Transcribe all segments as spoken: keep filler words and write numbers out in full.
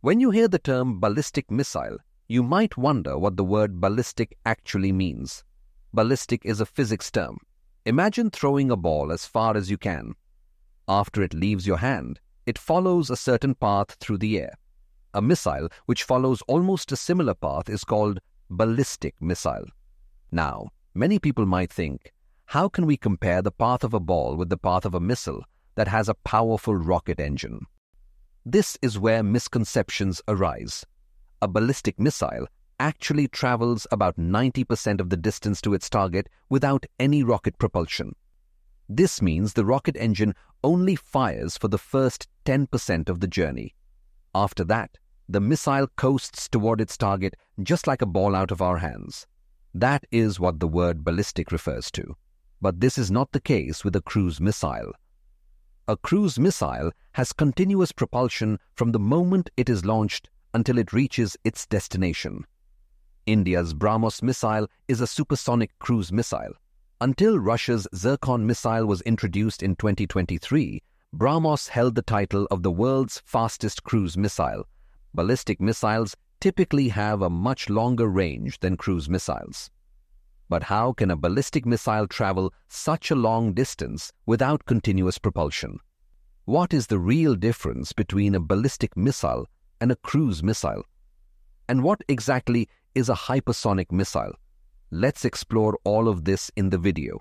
When you hear the term ballistic missile, you might wonder what the word ballistic actually means. Ballistic is a physics term. Imagine throwing a ball as far as you can. After it leaves your hand, it follows a certain path through the air. A missile which follows almost a similar path is called ballistic missile. Now, many people might think, how can we compare the path of a ball with the path of a missile that has a powerful rocket engine? This is where misconceptions arise. A ballistic missile actually travels about ninety percent of the distance to its target without any rocket propulsion. This means the rocket engine only fires for the first ten percent of the journey. After that, the missile coasts toward its target just like a ball out of our hands. That is what the word ballistic refers to. But this is not the case with a cruise missile. A cruise missile has continuous propulsion from the moment it is launched until it reaches its destination. India's BrahMos missile is a supersonic cruise missile. Until Russia's Zircon missile was introduced in twenty twenty-three, BrahMos held the title of the world's fastest cruise missile. Ballistic missiles typically have a much longer range than cruise missiles. But how can a ballistic missile travel such a long distance without continuous propulsion? What is the real difference between a ballistic missile and a cruise missile? And what exactly is a hypersonic missile? Let's explore all of this in the video.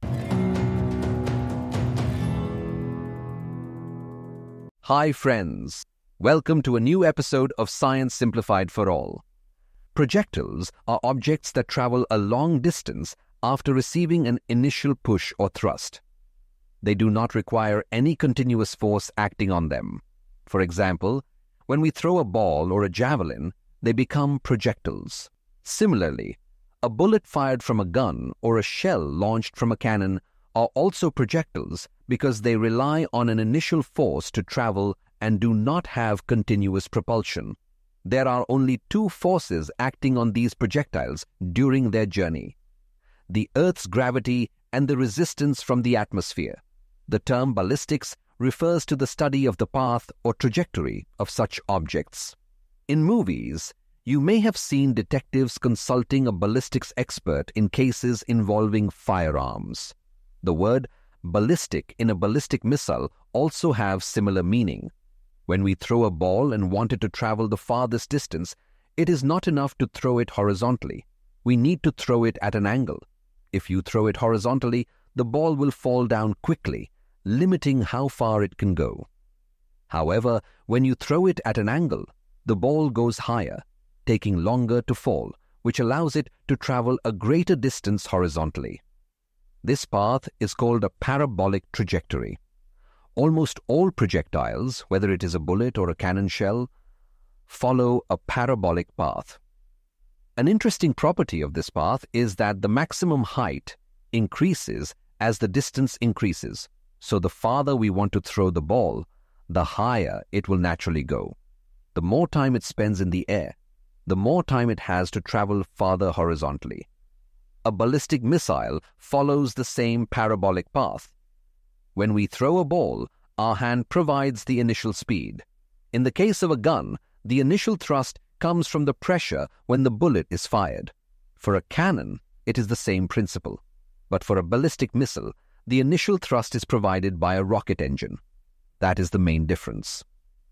Hi friends, welcome to a new episode of Science Simplified for All. Projectiles are objects that travel a long distance after receiving an initial push or thrust. They do not require any continuous force acting on them. For example, when we throw a ball or a javelin, they become projectiles. Similarly, a bullet fired from a gun or a shell launched from a cannon are also projectiles because they rely on an initial force to travel and do not have continuous propulsion. There are only two forces acting on these projectiles during their journey: the Earth's gravity and the resistance from the atmosphere. The term ballistics refers to the study of the path or trajectory of such objects. In movies, you may have seen detectives consulting a ballistics expert in cases involving firearms. The word ballistic in a ballistic missile also have similar meaning. When we throw a ball and want it to travel the farthest distance, it is not enough to throw it horizontally. We need to throw it at an angle. If you throw it horizontally, the ball will fall down quickly, limiting how far it can go. However, when you throw it at an angle, the ball goes higher, taking longer to fall, which allows it to travel a greater distance horizontally. This path is called a parabolic trajectory. Almost all projectiles, whether it is a bullet or a cannon shell, follow a parabolic path. An interesting property of this path is that the maximum height increases as the distance increases. So the farther we want to throw the ball, the higher it will naturally go. The more time it spends in the air, the more time it has to travel farther horizontally. A ballistic missile follows the same parabolic path. When we throw a ball, our hand provides the initial speed. In the case of a gun, the initial thrust comes from the pressure when the bullet is fired. For a cannon, it is the same principle. But for a ballistic missile, the initial thrust is provided by a rocket engine. That is the main difference.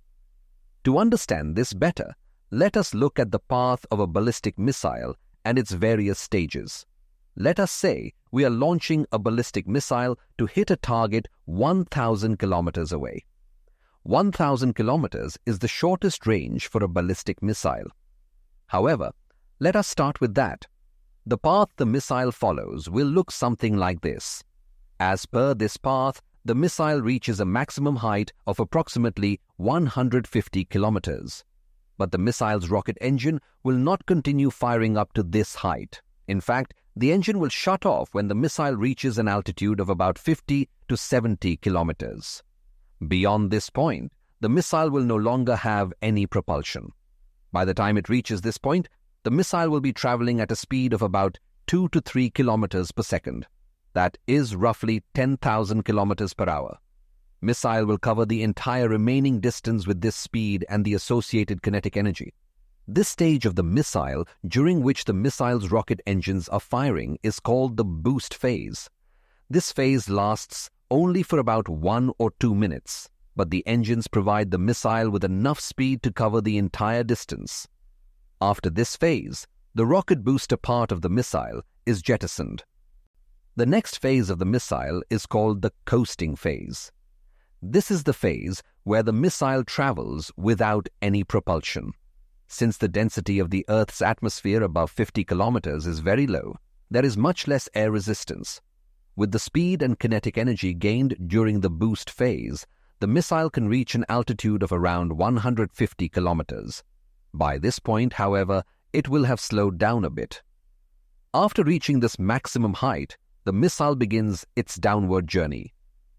To understand this better, let us look at the path of a ballistic missile and its various stages. Let us say we are launching a ballistic missile to hit a target one thousand kilometers away. one thousand kilometers is the shortest range for a ballistic missile. However, let us start with that. The path the missile follows will look something like this. As per this path, the missile reaches a maximum height of approximately one hundred fifty kilometers. But the missile's rocket engine will not continue firing up to this height. In fact, the engine will shut off when the missile reaches an altitude of about fifty to seventy kilometers. Beyond this point, the missile will no longer have any propulsion. By the time it reaches this point, the missile will be traveling at a speed of about two to three kilometers per second. That is roughly ten thousand kilometers per hour. Missile will cover the entire remaining distance with this speed and the associated kinetic energy. This stage of the missile, during which the missile's rocket engines are firing, is called the boost phase. This phase lasts only for about one or two minutes, but the engines provide the missile with enough speed to cover the entire distance. After this phase, the rocket booster part of the missile is jettisoned. The next phase of the missile is called the coasting phase. This is the phase where the missile travels without any propulsion. Since the density of the Earth's atmosphere above fifty kilometers is very low, there is much less air resistance. With the speed and kinetic energy gained during the boost phase, the missile can reach an altitude of around one hundred fifty kilometers. By this point, however, it will have slowed down a bit. After reaching this maximum height, the missile begins its downward journey.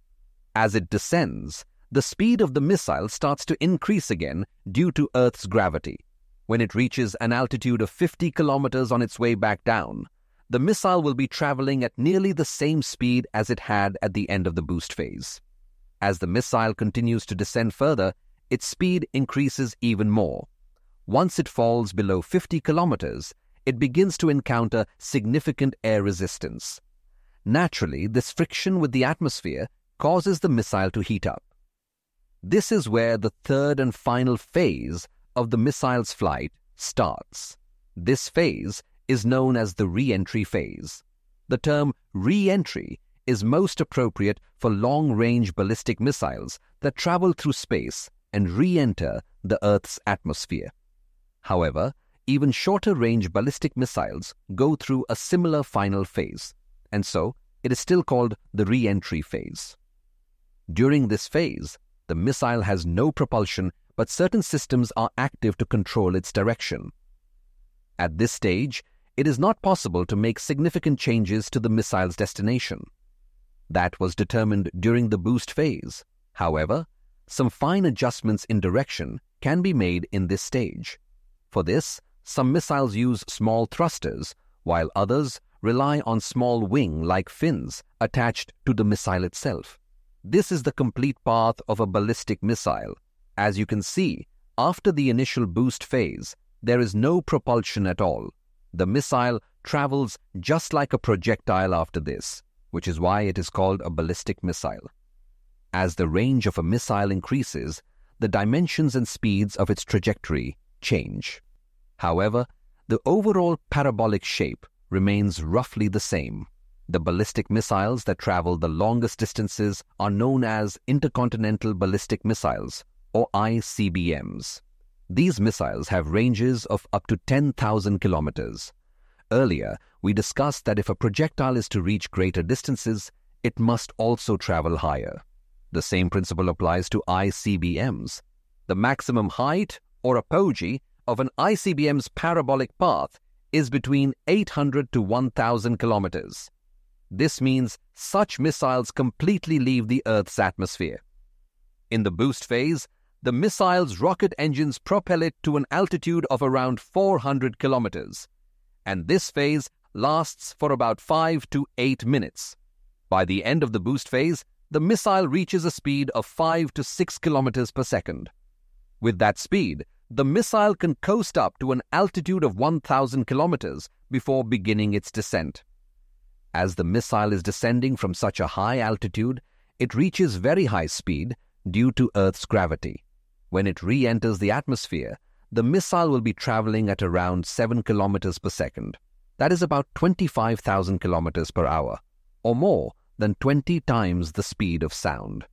As it descends, the speed of the missile starts to increase again due to Earth's gravity. When it reaches an altitude of fifty kilometers on its way back down, the missile will be traveling at nearly the same speed as it had at the end of the boost phase. As the missile continues to descend further, its speed increases even more. Once it falls below fifty kilometers, it begins to encounter significant air resistance. Naturally, this friction with the atmosphere causes the missile to heat up. This is where the third and final phase of the missile's flight starts. This phase is known as the re-entry phase. The term re-entry is most appropriate for long-range ballistic missiles that travel through space and re-enter the Earth's atmosphere. However, even shorter-range ballistic missiles go through a similar final phase, and so it is still called the re-entry phase. During this phase, the missile has no propulsion, but certain systems are active to control its direction. At this stage, it is not possible to make significant changes to the missile's destination. That was determined during the boost phase. However, some fine adjustments in direction can be made in this stage. For this, some missiles use small thrusters, while others rely on small wing-like fins attached to the missile itself. This is the complete path of a ballistic missile. As you can see, after the initial boost phase, there is no propulsion at all. The missile travels just like a projectile after this, which is why it is called a ballistic missile. As the range of a missile increases, the dimensions and speeds of its trajectory change. However, the overall parabolic shape remains roughly the same. The ballistic missiles that travel the longest distances are known as intercontinental ballistic missiles, or I C B Ms. These missiles have ranges of up to ten thousand kilometers. Earlier, we discussed that if a projectile is to reach greater distances, it must also travel higher. The same principle applies to I C B Ms. The maximum height, or apogee, of an I C B M's parabolic path is between eight hundred to one thousand kilometers. This means such missiles completely leave the Earth's atmosphere. In the boost phase, the missile's rocket engines propel it to an altitude of around four hundred kilometers, and this phase lasts for about five to eight minutes. By the end of the boost phase, the missile reaches a speed of five to six kilometers per second. With that speed, the missile can coast up to an altitude of one thousand kilometers before beginning its descent. As the missile is descending from such a high altitude, it reaches very high speed due to Earth's gravity. When it re-enters the atmosphere, the missile will be traveling at around seven kilometers per second. That is about twenty-five thousand kilometers per hour, or more than twenty times the speed of sound.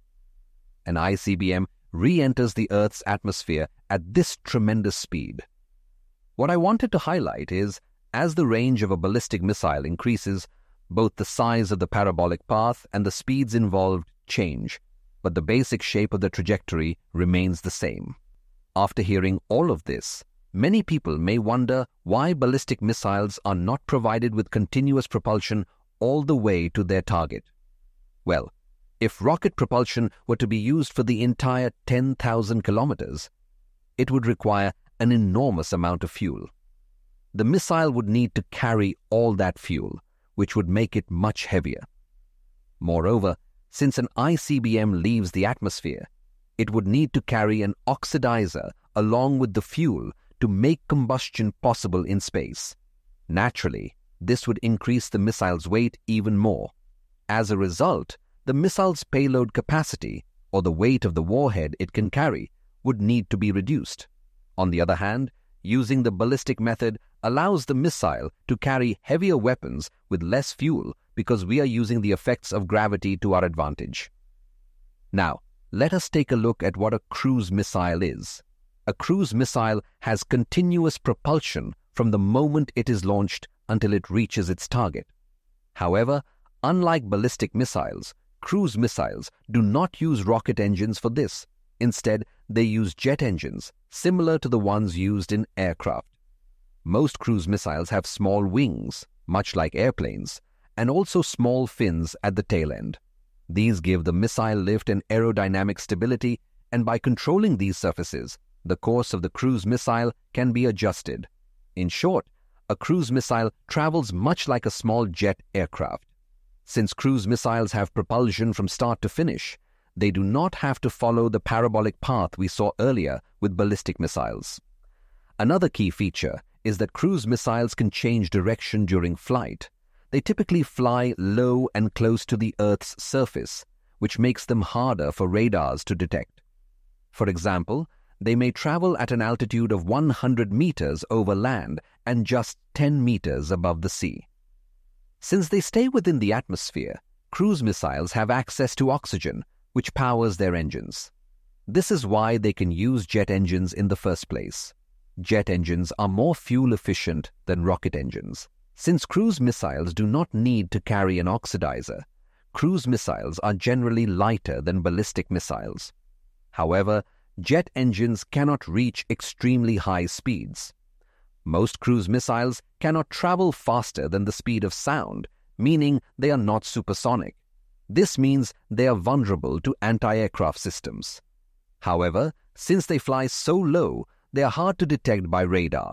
An I C B M re-enters the Earth's atmosphere at this tremendous speed. What I wanted to highlight is, as the range of a ballistic missile increases, both the size of the parabolic path and the speeds involved change, but the basic shape of the trajectory remains the same. After hearing all of this, many people may wonder why ballistic missiles are not provided with continuous propulsion all the way to their target. Well, if rocket propulsion were to be used for the entire ten thousand kilometers, it would require an enormous amount of fuel. The missile would need to carry all that fuel, which would make it much heavier. Moreover, Since an I C B M leaves the atmosphere, it would need to carry an oxidizer along with the fuel to make combustion possible in space. Naturally, this would increase the missile's weight even more. As a result, the missile's payload capacity, or the weight of the warhead it can carry, would need to be reduced. On the other hand, using the ballistic method allows the missile to carry heavier weapons with less fuel because we are using the effects of gravity to our advantage. Now, let us take a look at what a cruise missile is. A cruise missile has continuous propulsion from the moment it is launched until it reaches its target. However, unlike ballistic missiles, cruise missiles do not use rocket engines for this. Instead, they use jet engines, similar to the ones used in aircraft. Most cruise missiles have small wings, much like airplanes, and also small fins at the tail end. These give the missile lift and aerodynamic stability, and by controlling these surfaces, the course of the cruise missile can be adjusted. In short, a cruise missile travels much like a small jet aircraft. Since cruise missiles have propulsion from start to finish, they do not have to follow the parabolic path we saw earlier with ballistic missiles. Another key feature is that cruise missiles can change direction during flight. They typically fly low and close to the Earth's surface, which makes them harder for radars to detect. For example, they may travel at an altitude of one hundred meters over land and just ten meters above the sea. Since they stay within the atmosphere, cruise missiles have access to oxygen, which powers their engines. This is why they can use jet engines in the first place. Jet engines are more fuel efficient than rocket engines. Since cruise missiles do not need to carry an oxidizer, cruise missiles are generally lighter than ballistic missiles. However, jet engines cannot reach extremely high speeds. Most cruise missiles cannot travel faster than the speed of sound, meaning they are not supersonic. This means they are vulnerable to anti-aircraft systems. However, since they fly so low, they are hard to detect by radar.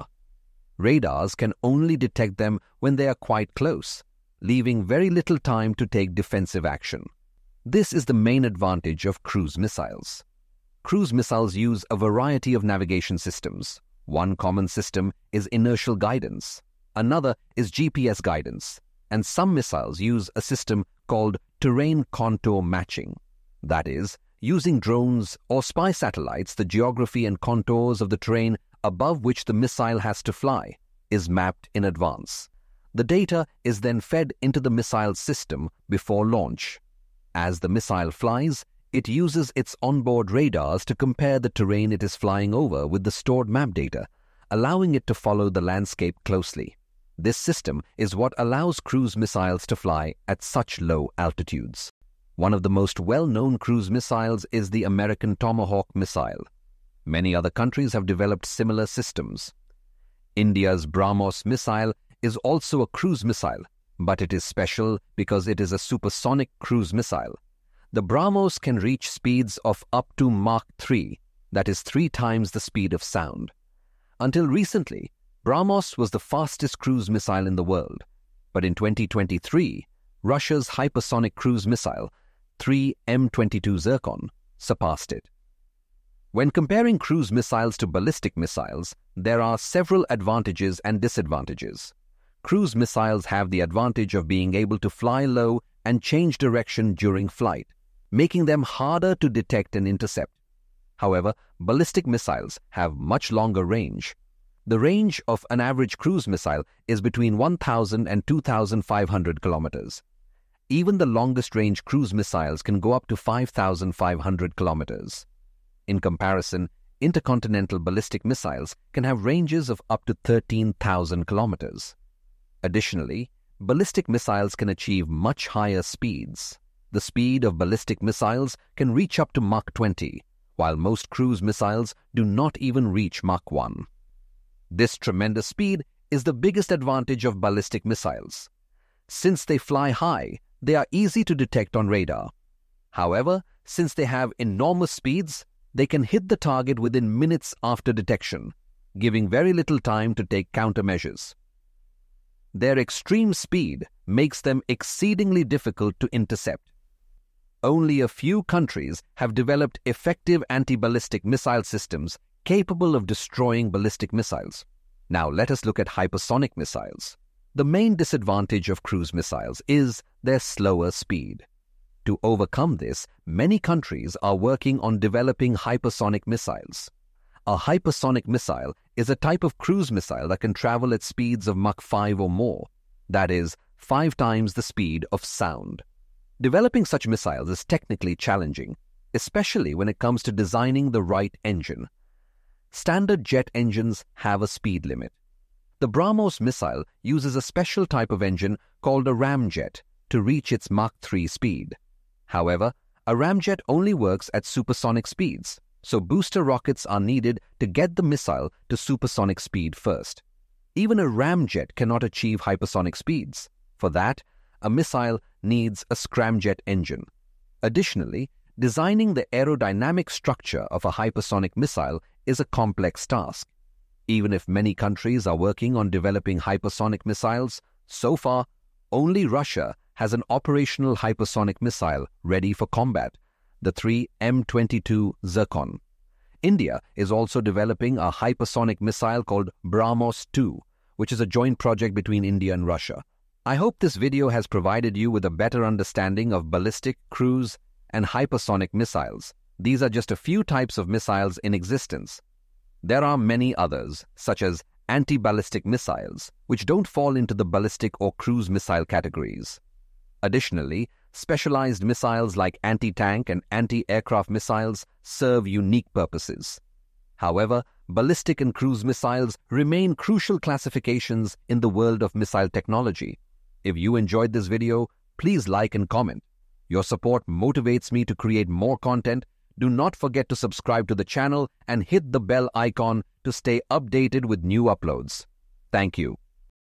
Radars can only detect them when they are quite close, leaving very little time to take defensive action. This is the main advantage of cruise missiles. Cruise missiles use a variety of navigation systems. One common system is inertial guidance, another is G P S guidance, and some missiles use a system called terrain contour matching. That is, using drones or spy satellites, the geography and contours of the terrain above which the missile has to fly is mapped in advance. The data is then fed into the missile system before launch. As the missile flies, it uses its onboard radars to compare the terrain it is flying over with the stored map data, allowing it to follow the landscape closely. This system is what allows cruise missiles to fly at such low altitudes. One of the most well-known cruise missiles is the American Tomahawk missile. Many other countries have developed similar systems. India's BrahMos missile is also a cruise missile, but it is special because it is a supersonic cruise missile. The BrahMos can reach speeds of up to Mach three, that is three times the speed of sound. Until recently, BrahMos was the fastest cruise missile in the world, but in twenty twenty-three, Russia's hypersonic cruise missile, three M twenty-two Zircon, surpassed it. When comparing cruise missiles to ballistic missiles, there are several advantages and disadvantages. Cruise missiles have the advantage of being able to fly low and change direction during flight, making them harder to detect and intercept. However, ballistic missiles have much longer range. The range of an average cruise missile is between one thousand and two thousand five hundred kilometers. Even the longest range cruise missiles can go up to five thousand five hundred kilometers. In comparison, intercontinental ballistic missiles can have ranges of up to thirteen thousand kilometers. Additionally, ballistic missiles can achieve much higher speeds. The speed of ballistic missiles can reach up to Mach twenty, while most cruise missiles do not even reach Mach one. This tremendous speed is the biggest advantage of ballistic missiles. Since they fly high, they are easy to detect on radar. However, since they have enormous speeds, they can hit the target within minutes after detection, giving very little time to take countermeasures. Their extreme speed makes them exceedingly difficult to intercept. only a few countries have developed effective anti-ballistic missile systems capable of destroying ballistic missiles. Now let us look at hypersonic missiles. The main disadvantage of cruise missiles is their slower speed. To overcome this, many countries are working on developing hypersonic missiles. A hypersonic missile is a type of cruise missile that can travel at speeds of Mach five or more, that is, five times the speed of sound. Developing such missiles is technically challenging, especially when it comes to designing the right engine. Standard jet engines have a speed limit. The BrahMos missile uses a special type of engine called a ramjet to reach its Mach three speed. However, a ramjet only works at supersonic speeds, so booster rockets are needed to get the missile to supersonic speed first. Even a ramjet cannot achieve hypersonic speeds. For that, a missile needs a scramjet engine. Additionally, designing the aerodynamic structure of a hypersonic missile is a complex task. Even if many countries are working on developing hypersonic missiles, so far, only Russia has an operational hypersonic missile ready for combat, the three M twenty-two Zircon. India is also developing a hypersonic missile called BrahMos two, which is a joint project between India and Russia. I hope this video has provided you with a better understanding of ballistic, cruise, and hypersonic missiles. These are just a few types of missiles in existence. There are many others, such as anti-ballistic missiles, which don't fall into the ballistic or cruise missile categories. Additionally, specialized missiles like anti-tank and anti-aircraft missiles serve unique purposes. However, ballistic and cruise missiles remain crucial classifications in the world of missile technology. If you enjoyed this video, please like and comment. Your support motivates me to create more content. Do not forget to subscribe to the channel and hit the bell icon to stay updated with new uploads. Thank you.